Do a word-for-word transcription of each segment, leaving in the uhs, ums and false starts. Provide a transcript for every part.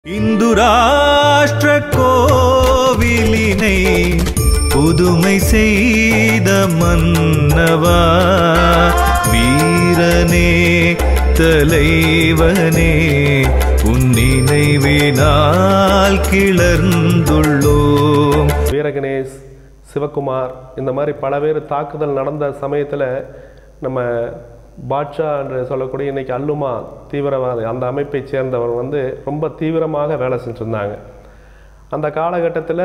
இந்து ராஷ்டிர கோவிலினை புதுமை செய்த மன்னவா, வீரனே தலைவனே, உன் நினைவினால் கிளர்ந்துள்ளோம். வீரகணேஷ், சிவகுமார் இந்த மாதிரி பல பேர் தாக்குதல் நடந்த சமயத்தில் நம்ம பாட்ஷா என்று சொல்லக்கூடிய இன்றைக்கி அல்லுமா தீவிரவாதி அந்த அமைப்பை சேர்ந்தவர் வந்து ரொம்ப தீவிரமாக வேலை செஞ்சுருந்தாங்க. அந்த காலகட்டத்தில்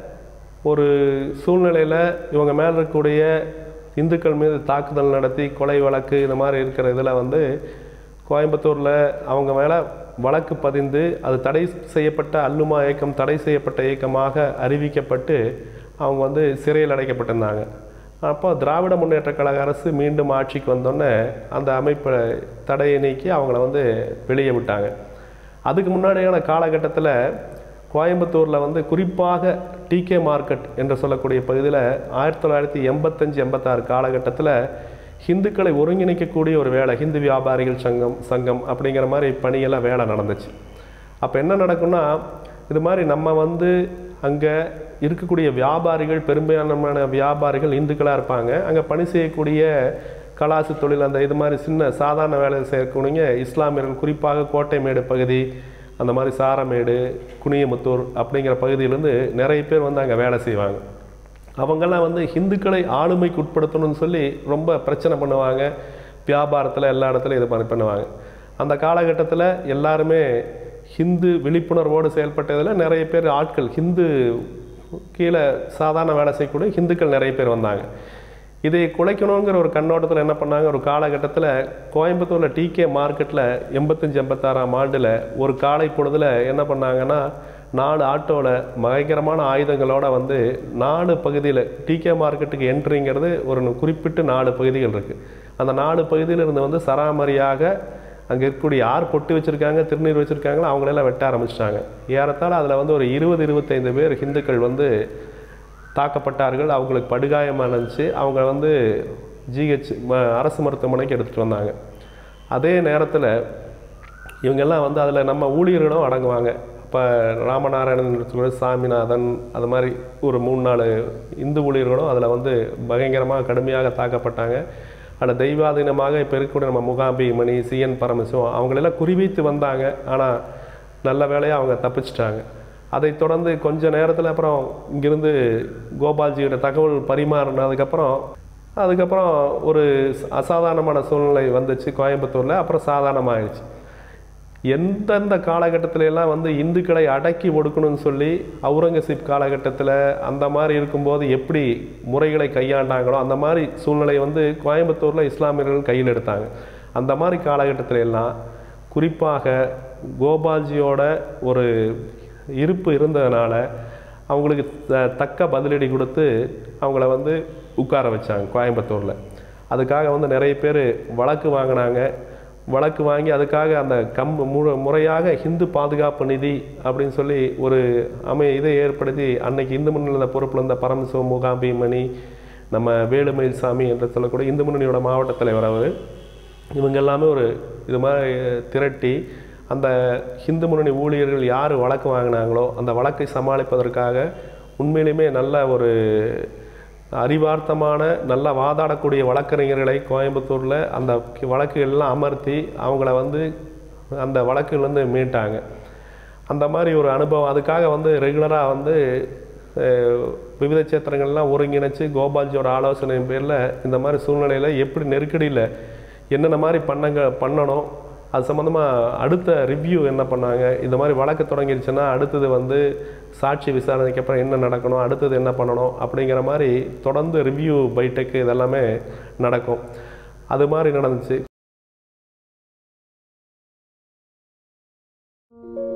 ஒரு சூழ்நிலையில் இவங்க மேலே இருக்கக்கூடிய இந்துக்கள் மீது தாக்குதல் நடத்தி கொலை வழக்கு இந்த மாதிரி இருக்கிற இதில் வந்து கோயம்புத்தூரில் அவங்க மேலே வழக்கு பதிந்து அது தடை செய்யப்பட்ட அல்லுமா இயக்கம் தடை செய்யப்பட்ட இயக்கமாக அறிவிக்கப்பட்டு அவங்க வந்து சிறையில் அடைக்கப்பட்டிருந்தாங்க. அப்போ திராவிட முன்னேற்ற கழக அரசு மீண்டும் ஆட்சிக்கு வந்தோடனே அந்த அமைப்பை தடையை நீக்கி அவங்கள வந்து வெளியே விட்டாங்க. அதுக்கு முன்னாடியான காலகட்டத்தில் கோயம்புத்தூரில் வந்து குறிப்பாக டிகே மார்க்கெட் என்று சொல்லக்கூடிய பகுதியில் ஆயிரத்தி தொள்ளாயிரத்தி எண்பத்தஞ்சு எண்பத்தாறு காலகட்டத்தில் ஹிந்துக்களை ஒருங்கிணைக்கக்கூடிய ஒரு வேலை, ஹிந்து வியாபாரிகள் சங்கம் சங்கம் அப்படிங்கிற மாதிரி பணியெல்லாம் வேலை நடந்துச்சு. அப்போ என்ன நடக்கும்னா, இது மாதிரி நம்ம வந்து அங்கே இருக்கக்கூடிய வியாபாரிகள், பெரும்பான்மையான வியாபாரிகள் இந்துக்களாக இருப்பாங்க. அங்கே பணி செய்யக்கூடிய கலாசு தொழில் அந்த இது மாதிரி சின்ன சாதாரண வேலை செய்யக்கூடிய இஸ்லாமியர்கள், குறிப்பாக கோட்டைமேடு பகுதி, அந்த மாதிரி சாரமேடு, குனியமுத்தூர் அப்படிங்கிற பகுதியிலேருந்து நிறைய பேர் வந்து அங்கே வேலை செய்வாங்க. அவங்கெல்லாம் வந்து ஹிந்துக்களை ஆளுமைக்கு உட்படுத்தணும்னு சொல்லி ரொம்ப பிரச்சனை பண்ணுவாங்க. வியாபாரத்தில் எல்லா இடத்துலையும் இது பண்ணி பண்ணுவாங்க. அந்த காலகட்டத்தில் எல்லாருமே ஹிந்து விழிப்புணர்வோடு செயல்பட்டதில் நிறைய பேர் ஆட்கள் ஹிந்து கீழே சாதாரண வேலை செய்யக்கூடிய ஹிந்துக்கள் நிறைய பேர் வந்தாங்க. இதை குலைக்கணுங்கிற ஒரு கண்ணோட்டத்தில் என்ன பண்ணாங்க, ஒரு காலகட்டத்தில் கோயம்புத்தூரில் டிகே மார்க்கெட்டில் எண்பத்தஞ்சு எண்பத்தாறாம் ஆண்டில் ஒரு காலை பொழுதில் என்ன பண்ணாங்கன்னா, நாலு ஆட்டோவில் பயங்கரமான ஆயுதங்களோடு வந்து நாலு பகுதியில் டிகே மார்க்கெட்டுக்கு என்ட்ரிங்கிறது ஒரு குறிப்பிட்டு நாலு பகுதிகள் இருக்குது. அந்த நாலு பகுதியில் இருந்து வந்து சராமரியாக அங்கே இருக்கக்கூடிய யார் பொட்டு வச்சுருக்காங்க, திருநீர் வச்சுருக்காங்களோ அவங்களெல்லாம் வெட்ட ஆரம்பிச்சிட்டாங்க. ஏறத்தாழ அதில் வந்து ஒரு இருபது இருபத்தைந்து பேர் ஹிந்துக்கள் வந்து தாக்கப்பட்டார்கள். அவங்களுக்கு படுகாயமாக இருந்துச்சு. அவங்க வந்து ஜிஹெச் அரசு மருத்துவமனைக்கு எடுத்துகிட்டு வந்தாங்க. அதே நேரத்தில் இவங்கெல்லாம் வந்து அதில் நம்ம ஊழியர்களும் அடங்குவாங்க. இப்போ ராமநாராயணன், சாமிநாதன், அது மாதிரி ஒரு மூணு நாலு இந்து ஊழியர்களும் அதில் வந்து பயங்கரமாக கடுமையாக தாக்கப்பட்டாங்க. அதில் தெய்வாதீனமாக இப்போ இருக்கக்கூடிய நம்ம முகாம்பி மணி, சிஎன் பரமசிவம் அவங்களெல்லாம் குறிவைத்து வந்தாங்க. ஆனால் நல்ல வேலையாக அவங்க தப்பிச்சிட்டாங்க. அதை தொடர்ந்து கொஞ்ச நேரத்தில் அப்புறம் இங்கிருந்து கோபால்ஜியோட தகவல் பரிமாறினதுக்கப்புறம் அதுக்கப்புறம் ஒரு அசாதாரணமான சூழ்நிலை வந்துச்சு கோயம்புத்தூரில். அப்புறம் சாதாரணமாகிடுச்சு. எந்தெந்த காலகட்டத்திலெல்லாம் வந்து இந்துக்களை அடக்கி ஒடுக்கணும்னு சொல்லி அவுரங்கசீப் காலகட்டத்தில் அந்த மாதிரி இருக்கும்போது எப்படி முறைகளை கையாண்டாங்களோ அந்த மாதிரி சூழ்நிலை வந்து கோயம்புத்தூரில் இஸ்லாமியர்கள் கையில் எடுத்தாங்க. அந்த மாதிரி காலகட்டத்தில் எல்லாம் குறிப்பாக கோபால்ஜியோட ஒரு இருப்பு இருந்ததுனால அவங்களுக்கு தக்க பதிலடி கொடுத்து அவங்கள வந்து உட்கார வச்சாங்க கோயம்புத்தூரில். அதுக்காக வந்து நிறைய பேர் வழக்கு வாங்கினாங்க. வழக்கு வாங்கி அதுக்காக அந்த கம் மு முறையாக ஹிந்து பாதுகாப்பு நிதி அப்படின்னு சொல்லி ஒரு அமை இதை ஏற்படுத்தி அன்னைக்கு இந்து முன்னணி பொறுப்பில் இருந்த பரமசிவ முகாம்பி மணி, நம்ம வேலுமயில் சாமி என்று சொல்லக்கூடிய இந்து முன்னணியோட மாவட்ட தலைவர் அவர், இவங்க எல்லாமே ஒரு இது மாதிரி திரட்டி அந்த ஹிந்து முன்னணி ஊழியர்கள் யார் வழக்கு வாங்கினாங்களோ அந்த வழக்கை சமாளிப்பதற்காக உண்மையிலுமே நல்ல ஒரு அறிவார்த்தமான நல்லா வாதாடக்கூடிய வழக்கறிஞர்களை கோயம்புத்தூரில் அந்த வழக்குகள்லாம் அமர்த்தி அவங்கள வந்து அந்த வழக்குலேருந்து மீட்டாங்க. அந்த மாதிரி ஒரு அனுபவம். அதுக்காக வந்து ரெகுலராக வந்து விவித சேத்திரங்கள்லாம் ஒருங்கிணைச்சு கோபால்ஜியோட ஆலோசனை பேரில் இந்த மாதிரி சூழ்நிலையில் எப்படி நெருக்கடியில் என்னென்ன மாதிரி பண்ணங்க பண்ணணும், அது சம்மந்தமாக அடுத்த ரிவ்யூ என்ன பண்ணாங்க, இந்த மாதிரி வழக்கு தொடங்கிடுச்சுன்னா அடுத்தது வந்து சாட்சி விசாரணைக்கு அப்புறம் என்ன நடக்கணும், அடுத்தது என்ன பண்ணணும் அப்படிங்கிற மாதிரி தொடர்ந்து ரிவ்யூ பைடெக்கு இதெல்லாமே நடக்கும். அது மாதிரி நடந்துச்சு.